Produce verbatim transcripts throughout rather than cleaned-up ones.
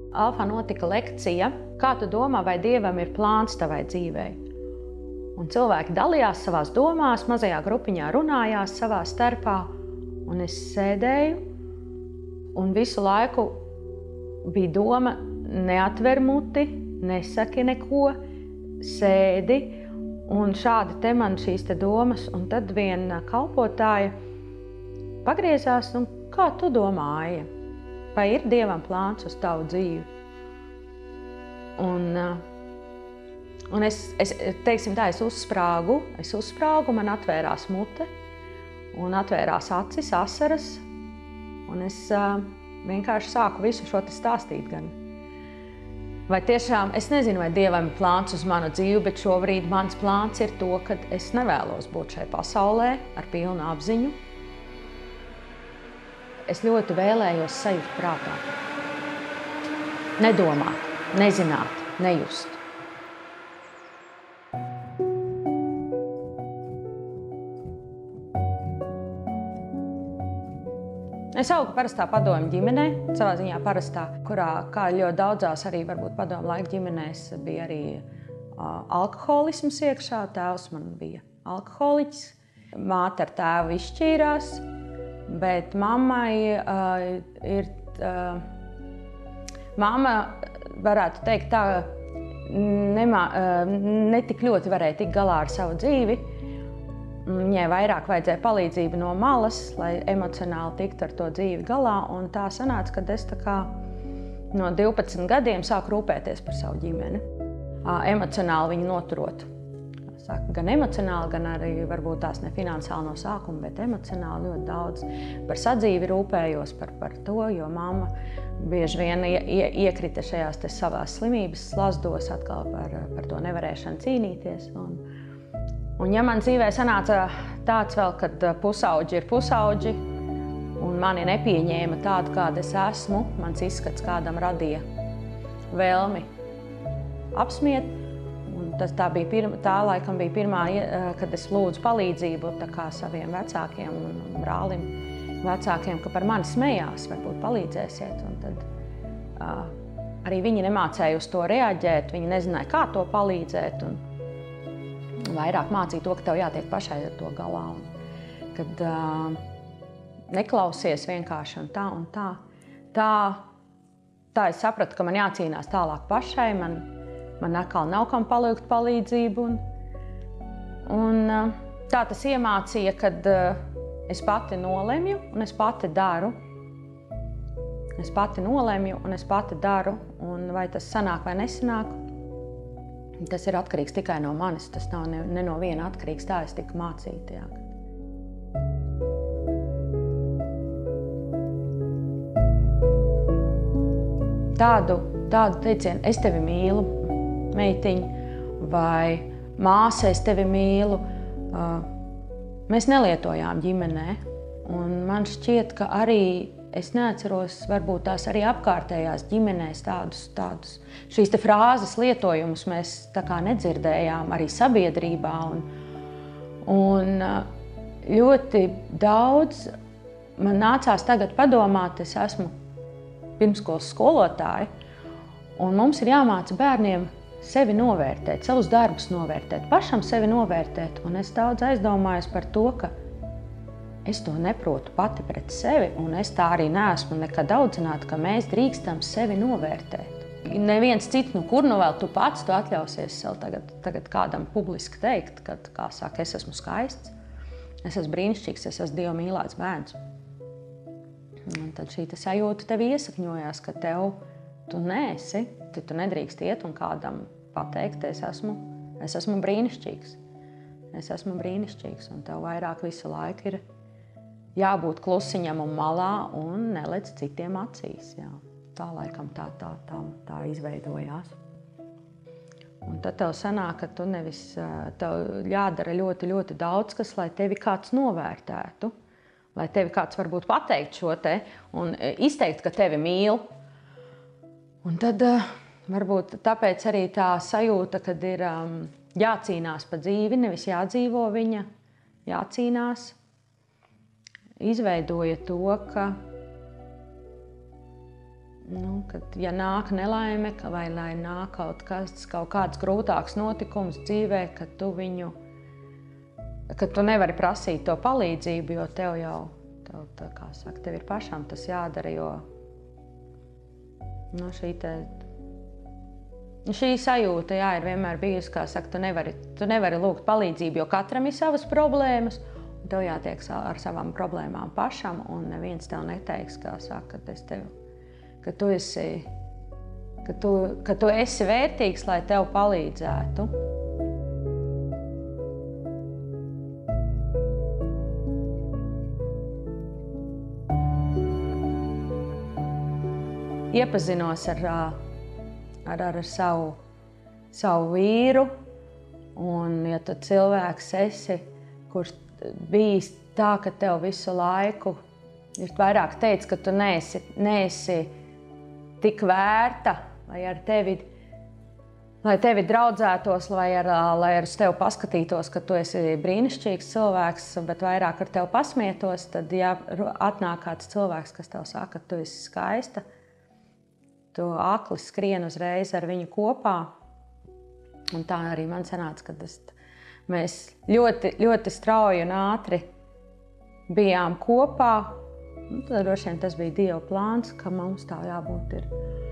Alfā notika lekcija, kā tu domā, vai Dievam ir plāns tavai dzīvei. Un cilvēki dalījās savās domās, mazajā grupiņā runājās savā starpā, un es sēdēju, un visu laiku bija doma neatver muti, nesaki neko, sēdi, un šādi te man šīs te domas, un tad viena kalpotāja pagriezās, un kā tu domāji, vai ir Dievam plāns uz tavu dzīvi? Un, un es, es, teiksim tā, es uzsprāgu, es uzsprāgu, man atvērās mute, un atvērās acis, asaras, un es uh, vienkārši sāku visu šo te stāstīt gan. Vai tiešām, es nezinu, vai Dievam ir plāns uz manu dzīvi, bet šobrīd mans plāns ir to, ka es nevēlos būt šai pasaulē ar pilnu apziņu. Es ļoti vēlējos sajust prātā. Nedomāt, nezināt, nejust. Es augu parastā padomju ģimenē, savā ziņā parastā, kurā, kā ļoti daudzās arī varbūt padomju laika ģimenēs, bija arī uh, alkoholisms iekšā. Tēvs man bija alkoholiķis, māte ar tēvu izšķīrās. Bet mammai uh, ir, uh, mamma, varētu teikt tā, nemā, uh, netik ļoti varēja tikt galā ar savu dzīvi. Viņai vairāk vajadzēja palīdzību no malas, lai emocionāli tiktu ar to dzīvi galā. Un tā sanāca, ka es tā kā no divpadsmit gadiem sāku rūpēties par savu ģimeni. Uh, emocionāli viņu noturot. Gan emocionāli, gan arī varbūt tās ne finansiāli no sākuma, bet emocionāli ļoti daudz par sadzīvi rūpējos par, par to, jo mamma bieži vien ie, ie, iekrita šajās te savās slimības slazdos, atkal par, par to nevarēšanu cīnīties. Un, un ja man dzīvē sanāca tāds vēl, kad pusauģi ir pusauģi, un mani nepieņēma tādu, kāda es esmu, mans izskats kādam radīja vēlmi apsmiet. Tas tā, bija pirma, tā laikam bija pirmā, kad es lūdzu palīdzību tā kā saviem vecākiem un brālim vecākiem, ka par mani smējās, varbūt palīdzēsiet. Un tad uh, arī viņi nemācēja uz to reaģēt, viņi nezināja, kā to palīdzēt. Un vairāk mācīja to, ka tev jātiek pašai ar to galā. Un, kad uh, neklausies vienkārši un tā un tā. Tā, tā es sapratu, ka man jācīnās tālāk pašai. Man, Man atkal nav kam palūgt palīdzību. Un, un tā tas iemācīja, kad es pati nolemju un es pati daru. Es pati nolemju un es pati daru. Un vai tas sanāk vai nesanāk, tas ir atkarīgs tikai no manis. Tas nav ne, ne no viena atkarīgs. Tā es tiku mācīta. Jā. Tādu, tādu teicienu, es tevi mīlu, meitiņa, vai māsa, es tevi mīlu, mēs nelietojām ģimenē. Un man šķiet, ka arī es neatceros varbūt tās arī apkārtējās ģimenēs tādus, tādus šīs te frāzes lietojumus mēs tā kā nedzirdējām arī sabiedrībā. Un, un ļoti daudz man nācās tagad padomāt, es esmu pirmskolas skolotāja, un mums ir jāmāca bērniem sevi novērtēt, savus darbus novērtēt, pašam sevi novērtēt. Un es daudz aizdomājos par to, ka es to neprotu pati pret sevi, un es tā arī neesmu nekad audzināta, ka mēs drīkstam sevi novērtēt. Neviens cits, nu kur nu vēl tu pats tu atļausies sev tagad, tagad kādam publiski teikt, kad, kā saka, es esmu skaists, es esmu brīnišķīgs, es esmu Dieva mīlēts bērns. Un tad šī sajūta tev iesakņojās, ka tev tu neesi, tu, tu nedrīkst iet un kādam pateikt, es esmu, es esmu brīnišķīgs. Es esmu brīnišķīgs, un tev vairāk visu laiku ir jābūt klusiņam un malā un nelec citiem acīs. Jā. Tā laikam tā, tā, tā, tā izveidojās. Un tad tev sanāk, ka tu nevis, tev jādara ļoti, ļoti daudz, kas, lai tevi kāds novērtētu, lai tevi kāds varbūt pateikt šo te un izteikt, ka tevi mīl. Un tad varbūt tāpēc arī tā sajūta, kad ir um, jācīnās pa dzīvi, nevis jādzīvo viņa, jācīnās, izveidoja to, ka nu, kad, ja nāk nelaime vai lai nāk kaut kas, kaut kāds grūtāks notikums dzīvē, ka tu viņu, ka tu nevari prasīt to palīdzību, jo tev jau, tev, tā kā saka, tev ir pašam tas jādara, jo nu, šī te, šī sajūta, jā, ir vienmēr bijusi, kā saka, tu nevari, tu nevari lūgt palīdzību, jo katram ir savas problēmas, un tev jātiek ar savām problēmām pašam, un neviens tev neteiks, kā saka, ka es tev, ka tu esi, ka tu, ka tu esi vērtīgs, lai tev palīdzētu. Iepazinos ar, ar, ar savu, savu vīru, un ja tu cilvēks esi, kurš bijis tā, ka tev visu laiku ir vairāk teicis, ka tu neesi, neesi tik vērta, lai ar tevi, lai tevi draudzētos, lai ar, lai ar tevi paskatītos, ka tu esi brīnišķīgs cilvēks, bet vairāk ar tevi pasmietos, tad ja atnāk kāds cilvēks, kas tev saka, ka tu esi skaista, tu akli skrien uzreiz ar viņu kopā. Un tā arī man sanāca, kad es, mēs ļoti, ļoti strauji un ātri bijām kopā. Un tad droši vien tas bija Dieva plāns, ka mums tā jābūt ir.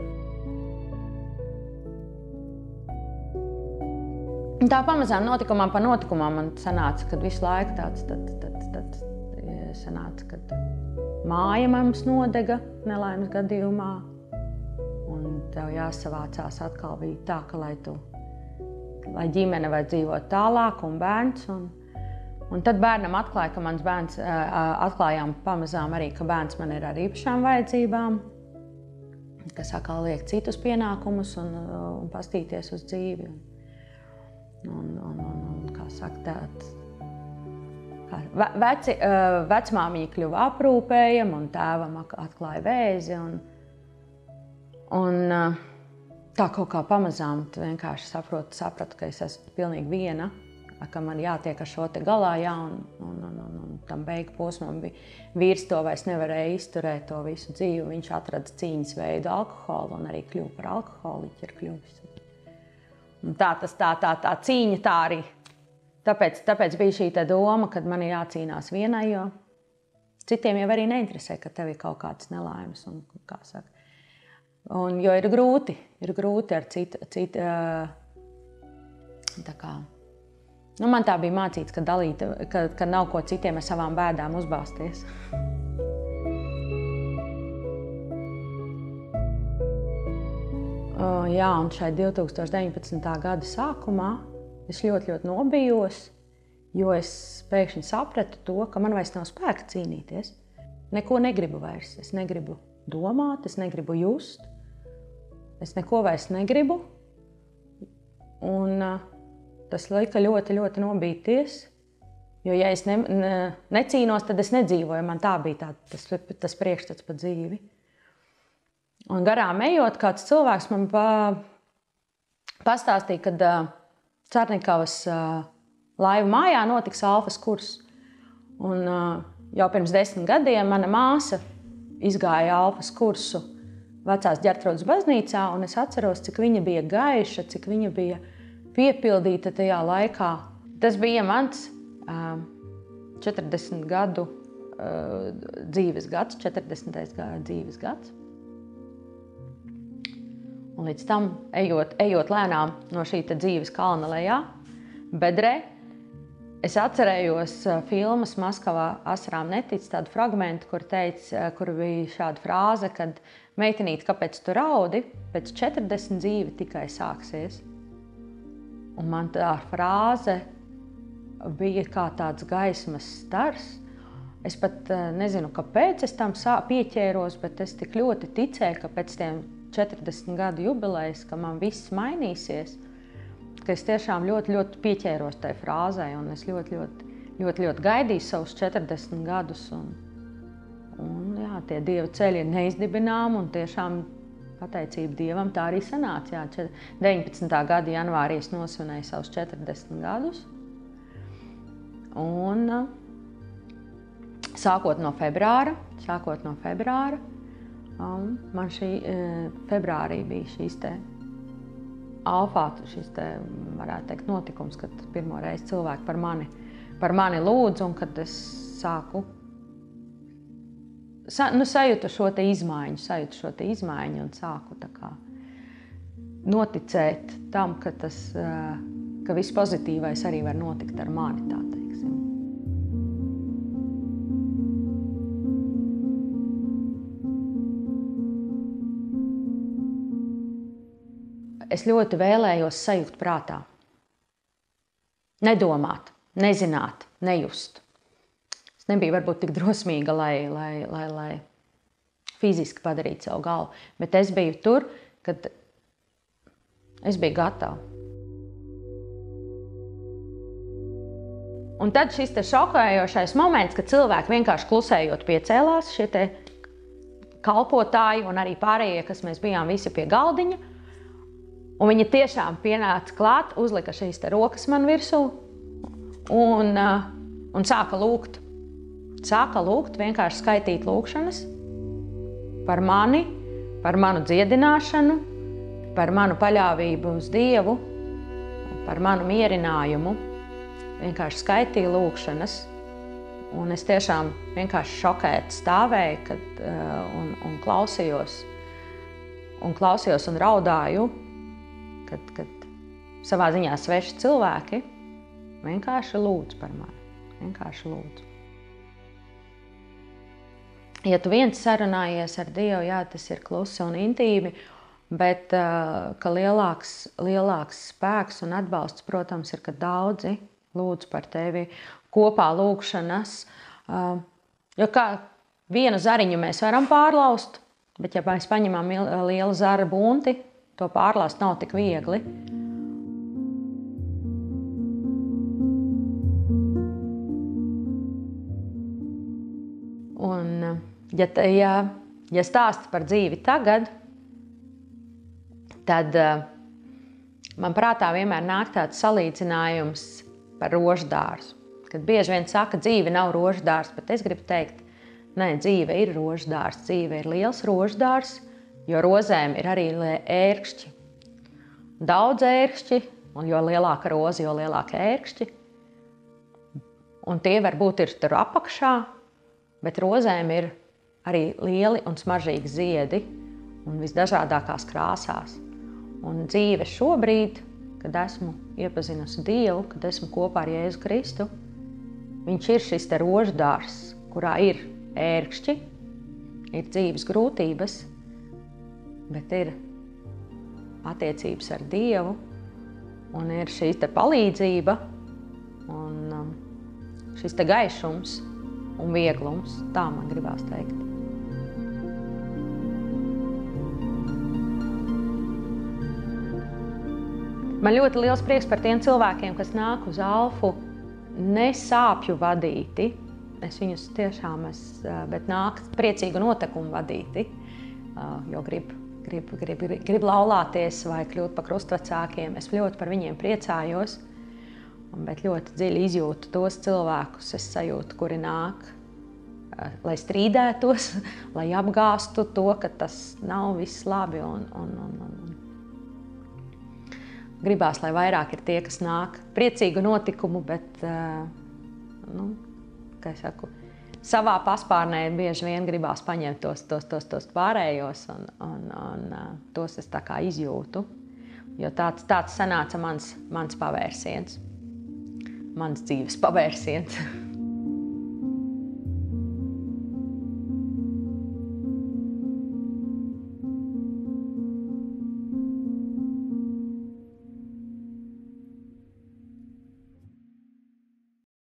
Un tā pamazām notikumam pa notikumam man sanāca, kad visu laiku tāds, tad, tad, tad, sanāca, kad māja mums nodega nelaimes gadījumā. Un tev jāsavācās atkal bija tā, ka lai tu, lai ģimene vai dzīvot tālāk un bērns. Un, un tad bērnam atklāja, ka mans bērns, atklājām pamazām arī, ka bērns man ir ar īpašām vajadzībām, kas atkal liek citus pienākumus un, un pastīties uz dzīvi. Un, un, un, un kā saka, tāds, kā, veci, vecmāmiņa kļuva aprūpējama un tēvam atklāja vēzi. Un, Un tā kaut kā pamazām vienkārši saprotu, sapratu, ka es esmu pilnīgi viena, ka man jātiek ar šo te galā, jā, un, un, un, un, un tam beigu posmam bija vīrs to vairs nevarēja izturēt to visu dzīvi. Viņš atrada cīņas veidu alkoholu un arī kļuva par alkoholiķi ir kļuvis. Un tā, tas, tā, tā, tā cīņa tā arī. Tāpēc, tāpēc bija šī te doma, kad man ir jācīnās vienai, jo citiem jau arī neinteresē, ka tev ir kaut kādas nelaimes un, kā saka. Un, jo ir grūti, ir grūti ar citu, citu tā kā, nu man tā bija mācīts, ka dalīt, ka, ka nav ko citiem ar savām bēdām uzbāzties. Uh, jā, un šai divi tūkstoši deviņpadsmitā gada sākumā es ļoti, ļoti nobijos, jo es pēkšņi sapratu to, ka man vairs nav spēka cīnīties. Neko negribu vairs, es negribu domāt, es negribu just, es neko vairs negribu. Un uh, tas lika ļoti, ļoti nobīties, jo ja es ne, ne, necīnos, tad es nedzīvoju, man tā bija tā, tas, tas priekšstats par dzīvi. Un garām ejot, kāds cilvēks man pa, pastāstīja, kad uh, Carnikavas uh, laivu mājā notiks alfas kurs. Un uh, jau pirms desmit gadiem mana māsa izgāja alfas kursu vecās Ģertrūdas baznīcā, un es atceros, cik viņa bija gaiša, cik viņa bija piepildīta tajā laikā. Tas bija mans uh, četrdesmit gadu uh, dzīves gads, četrdesmitais dzīves gads. Un līdz tam, ejot, ejot lēnām no šī te dzīves kalna lejā, bedrē, es atcerējos filmas Maskavā asarām netic, tādu fragmentu, kur, teica, kur bija šāda frāze, kad meitenīt, kāpēc tu raudi, pēc četrdesmit dzīve tikai sāksies. Un man tā frāze bija kā tāds gaismas stars. Es pat nezinu, kāpēc es tam pieķēros, bet es tik ļoti ticēju, ka pēc tiem četrdesmit gadu jubilejas, ka man viss mainīsies, ka es tiešām ļoti, ļoti pieķēros tai frāzai, un es ļoti, ļoti, ļoti, ļoti gaidīju savus četrdesmit gadus. Un, un jā, tie Dieva ceļi ir neizdibināmi, un tiešām pateicība Dievam tā arī sanāca. Jā, deviņpadsmitā gada janvārī es nosvinēju savus četrdesmit gadus. Un sākot no februāra, sākot no februāra, Um, man šī februārī bija šīs te alfā, šis te, varētu teikt, notikums, kad pirmo reizi cilvēki par mani, par mani lūdz, un kad es sāku, sa, nu, sajūtu šo te izmaiņu, sajūtu šo te izmaiņu un sāku tā kā noticēt tam, ka tas, ka viss pozitīvais arī var notikt ar mani, tā teiksim. Es ļoti vēlējos sajūt prātā. Nedomāt, nezināt, nejust. Es nebiju varbūt tik drosmīga, lai, lai, lai, lai fiziski padarītu savu galvu, bet es biju tur, kad es biju gatava. Un tad šis te šokējošais moments, kad cilvēki vienkārši klusējot piecēlās, šie te kalpotāji un arī pārējie, kas mēs bijām visi pie galdiņa, un viņi tiešām pienāca klāt, uzlika šīs te rokas man virsū un, un sāka lūgt. Sāka lūgt, vienkārši skaitīt lūgšanas par mani, par manu dziedināšanu, par manu paļāvību uz Dievu, par manu mierinājumu. Vienkārši skaitīju lūgšanas, un es tiešām vienkārši šokēti stāvēju kad, un, un klausījos, un klausījos un raudāju, kad, kad savā ziņā sveši cilvēki vienkārši lūdz par mani, vienkārši lūdz. Ja tu viens sarunājies ar Dievu, jā, tas ir klusi un intīmi, bet uh, ka lielāks, lielāks spēks un atbalsts, protams, ir, ka daudzi lūdz par tevi kopā lūgšanas. Uh, jo kā vienu zariņu mēs varam pārlaust, bet ja mēs paņemam lielu zara bunti, to pārlāst nav tik viegli. Un, ja, ja, ja stāstu par dzīvi tagad, tad man prātā vienmēr nāk tāds salīdzinājums par roždārzu. Kad bieži vien saka, dzīve nav roždārs, bet es gribu teikt, nē, dzīve ir roždārs, dzīve ir liels roždārs, jo rozēm ir arī ērkšķi. Daudz ērkšķi, un jo lielāka roze, jo lielāka ērkšķi. Un tie varbūt ir tur apakšā, bet rozēm ir arī lieli un smaržīgi ziedi un visdažādākās krāsās. Un dzīve šobrīd, kad esmu iepazinusi Dievu, kad esmu kopā ar Jēzu Kristu, viņš ir šis te roždārs, kurā ir ērkšķi, ir dzīves grūtības, bet ir attiecības ar Dievu, un ir šī te palīdzība, un šis te gaišums un vieglums, tā man gribās teikt. Man ļoti liels prieks par tiem cilvēkiem, kas nāk uz Alfu ne sāpju vadīti, es viņus tiešām, es, bet nāk priecīgu notikumu vadīti, jo grib Grib, grib, grib laulāties vai kļūt par krustvecākiem. Es ļoti par viņiem priecājos, bet ļoti dziļi izjūtu tos cilvēkus, es sajūtu, kuri nāk, lai strīdētos, lai apgāstu to, ka tas nav viss labi. Un, un, un, un. Gribās, lai vairāk ir tie, kas nāk priecīgu notikumu, bet, nu, kā es saku, savā paspārnē bieži vien gribās paņemt tos, tos, tos, tos pārējos, un, un, un tos es tā kā izjūtu. Jo tāds, tāds sanāca mans, mans pavērsiens, mans dzīves pavērsiens.